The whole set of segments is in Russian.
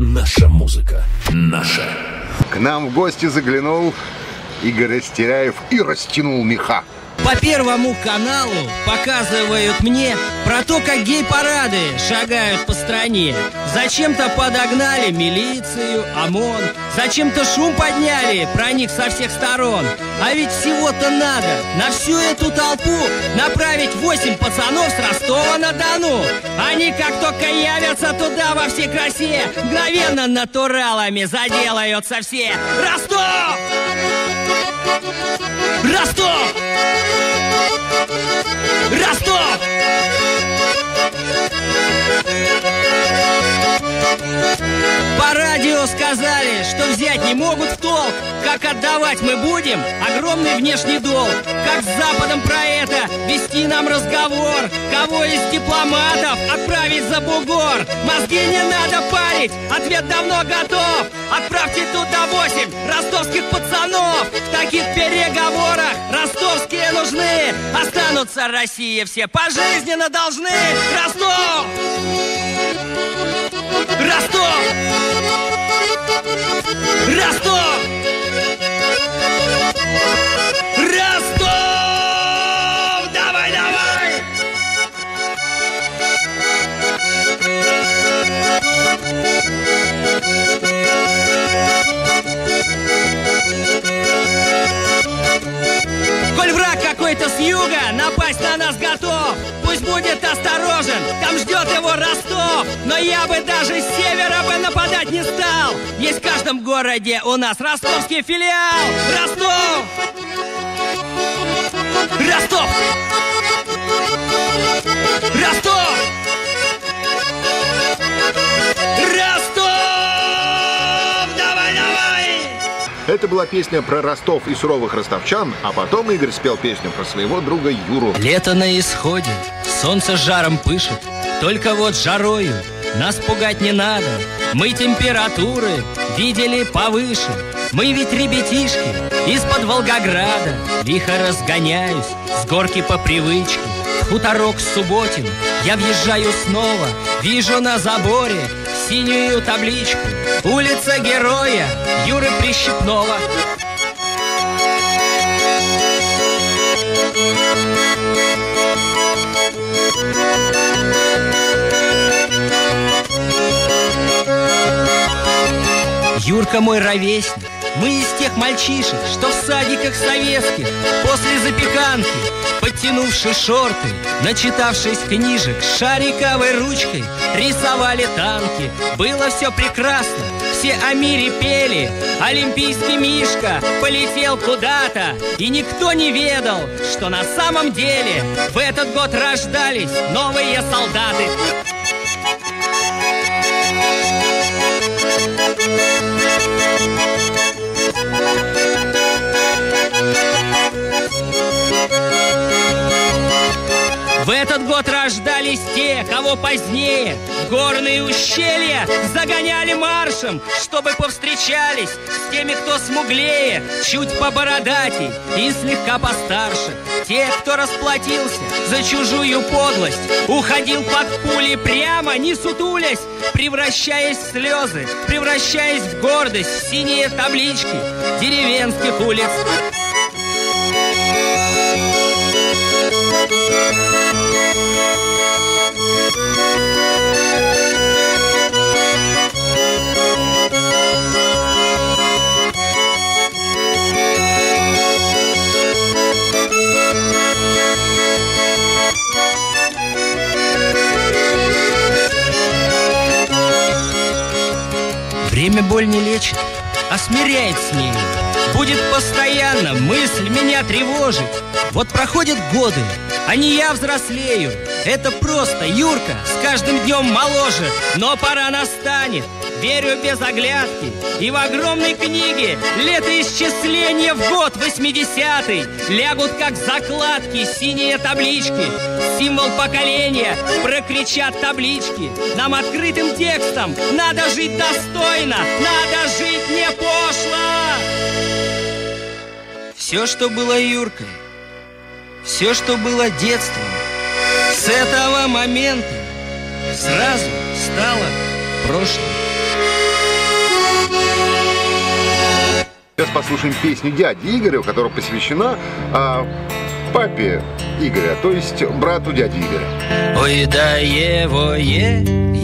Наша музыка. Наша. К нам в гости заглянул Игорь Растеряев и растянул меха. По Первому каналу показывают мне про то, как гей-парады шагают по стране. Зачем-то подогнали милицию, ОМОН. Зачем-то шум подняли про них со всех сторон. А ведь всего-то надо на всю эту толпу направить 8 пацанов с Ростова-на-Дону. Они как только явятся туда во всей красе, мгновенно натуралами заделаются все. Ростов! Ростов! Ростов! По радио сказали, что взять не могут в толк. Как отдавать мы будем огромный внешний долг. Как с Западом про это вести нам разговор. Кого из дипломатов отправить за бугор? Мозги не надо парить, ответ давно готов. Отправьте туда 8 ростовских пацанов. В таких переговорах ростовские нужны. Останутся России все пожизненно должны. Ростов! Ростов! Ростов! Ростов! Давай, давай! Коль враг какой-то с юга напасть на нас готов, пусть будет осторожен, там ждет его Ростов. Но я бы даже с севера бы нападать не стал. Есть в каждом городе у нас ростовский филиал. Ростов! Ростов! Ростов! Ростов! Давай, давай! Это была песня про Ростов и суровых ростовчан, а потом Игорь спел песню про своего друга Юру. Лето на исходе, солнце жаром пышет, только вот жарою нас пугать не надо. Мы температуры видели повыше. Мы ведь ребятишки из-под Волгограда. Лихо разгоняюсь с горки по привычке. В хуторок Субботин я въезжаю снова. Вижу на заборе синюю табличку: улица Героя Юры Прищепнова. Юрка мой ровесник, мы из тех мальчишек, что в садиках советских после запеканки, подтянувши шорты, начитавшись книжек, шариковой ручкой рисовали танки. Было все прекрасно, все о мире пели. Олимпийский Мишка полетел куда-то, и никто не ведал, что на самом деле в этот год рождались новые солдаты. В этот год рождались те, кого позднее в горные ущелья загоняли маршем, чтобы повстречались с теми, кто смуглее, чуть побородатей и слегка постарше. Те, кто расплатился за чужую подлость, уходил под пули прямо, не сутулясь, превращаясь в слезы, превращаясь в гордость, в синие таблички деревенских улиц. Время боль не лечит, а смиряет с ней. Будет постоянно мысль меня тревожить. Вот проходят годы, а не я взрослею. Это просто Юрка с каждым днем моложе. Но пора настанет, верю без оглядки. И в огромной книге летоисчисления в год 80-й лягут как закладки синие таблички. Символ поколения прокричат таблички. Нам открытым текстом надо жить достойно, надо жить не пошло. Все, что было Юркой, все, что было детством, с этого момента сразу стало прошлым. послушаем песню дяди Игоря, которая посвящена папе Игоря, то есть брату дяди Игоря. Ой, да его-е,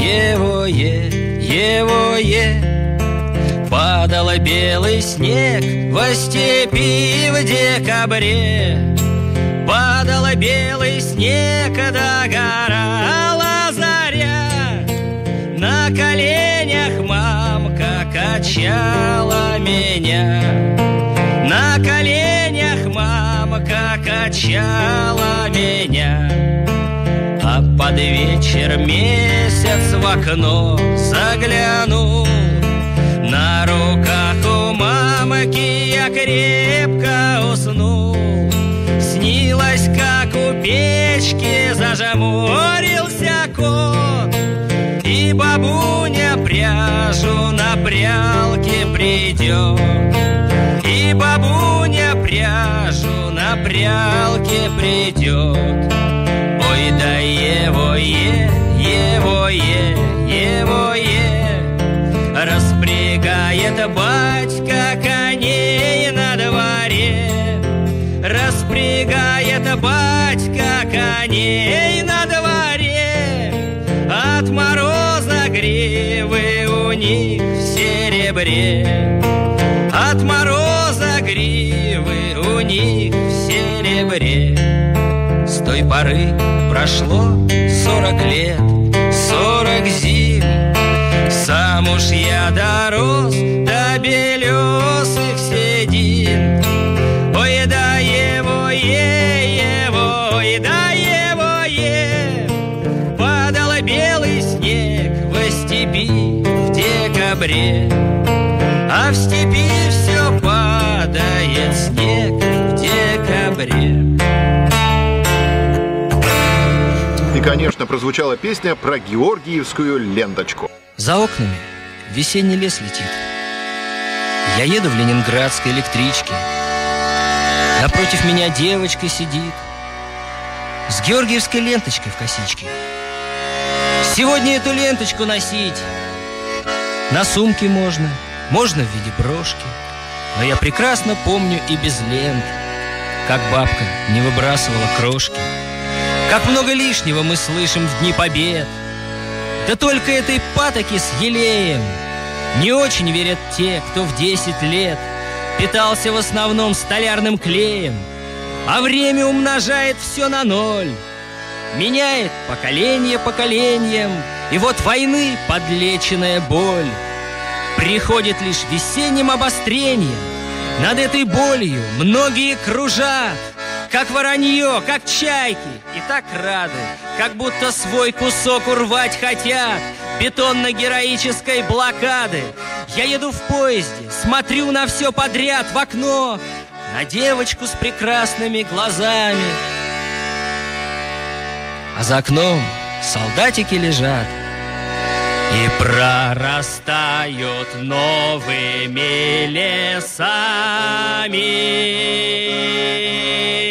падал белый снег во степи в декабре. Падал белый снег, догорала заря. На коленях мамка качала меня. На коленях мамка качала меня. А под вечер месяц в окно заглянул. На руках у мамки я крепко уснул. Снилось, как у печки зажмурился кот, и бабуня пряжу на прялке придет. И бабуня пряжу на прялке придет. Ой, да его-е, распрягает батька коней на дворе. Распрягает батька коней на дворе. От мороза гривы у них в серебре. От мороза гривы у них в серебре. С той поры прошло 40 лет, 40 зим. Сам уж я дорос до белесых седин. Ой, да ой, да его-е, падал белый снег во степи в декабре. А в степи все падает снег в декабре. И, конечно, прозвучала песня про Георгиевскую ленточку. За окнами весенний лес летит. Я еду в ленинградской электричке. Напротив меня девочка сидит с георгиевской ленточкой в косичке. Сегодня эту ленточку носить на сумке можно в виде брошки. Но я прекрасно помню и без лент, как бабка не выбрасывала крошки. Как много лишнего мы слышим в дни побед. Да только этой патоки с елеем не очень верят те, кто в 10 лет питался в основном столярным клеем, а время умножает все на ноль, меняет поколение поколением, и вот войны подлеченная боль приходит лишь весенним обострением. Над этой болью многие кружат, как воронье, как чайки, и так рады, как будто свой кусок урвать хотят бетонно-героической блокады. Я еду в поезде, смотрю на все подряд в окно, на девочку с прекрасными глазами. А за окном солдатики лежат и прорастают новыми лесами.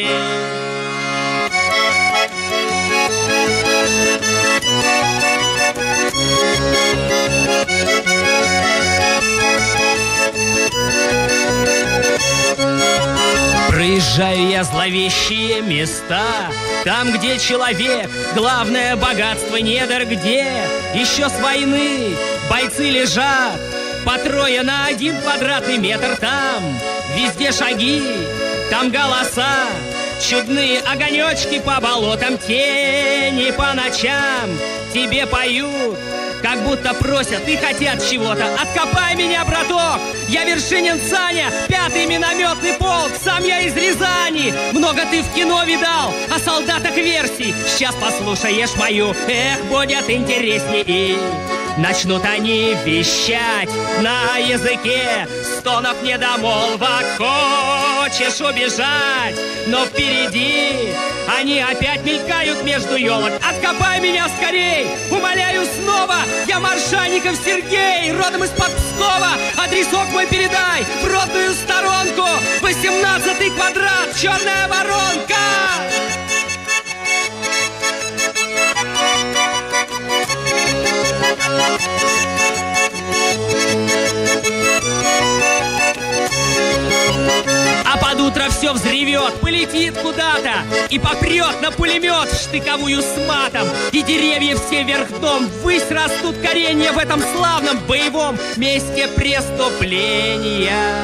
Проезжаю я зловещие места, там, где человек — главное богатство недр, где еще с войны бойцы лежат по трое на 1 квадратный метр. Там везде шаги, там голоса, чудные огонечки по болотам, тени по ночам тебе поют, как будто просят и хотят чего-то. Откопай меня, браток, я Вершинин Саня, 5-й минометный полк, сам я из Рязани. Много ты в кино видал о солдатах версий, сейчас послушаешь мою, будет интересней. И начнут они вещать на языке стонов недомолвок. Хочешь убежать, но впереди они опять мелькают между елок. Откопай меня скорей, умоляю снова, я Маршанников Сергей, родом из-под Пскова. Адресок мой передай в родную сторонку, 18-й квадрат, Черная Воронка. вперед, полетит куда-то и попрет на пулемет в штыковую с матом. И деревья все вверх дном, ввысь растут коренья в этом славном боевом месте преступления.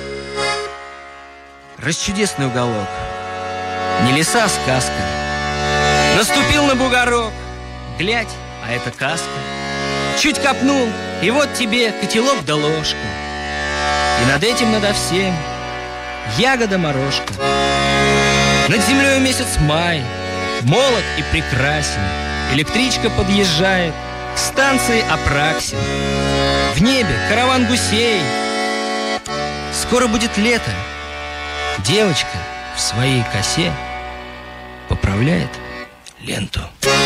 Расчудесный уголок, не леса, а сказка. Наступил на бугорок, глядь, а это каска. Чуть копнул, и вот тебе котелок да ложка. И над этим, надо всем ягода-морожка. Над землей месяц май, молод и прекрасен. Электричка подъезжает к станции Апраксин. В небе караван гусей. Скоро будет лето. Девочка в своей косе поправляет ленту.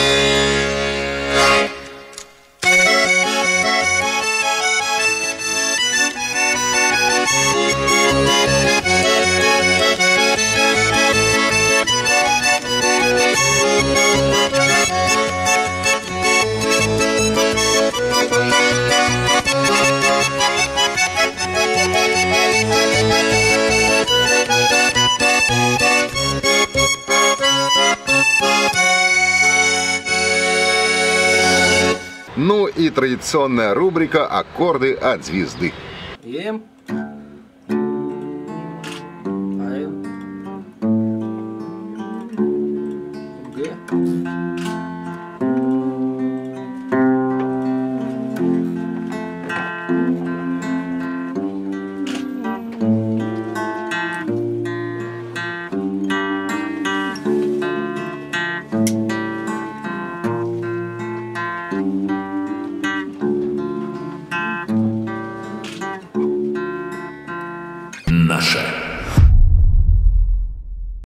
Ну и традиционная рубрика «Аккорды от звезды». М. Г. Наша.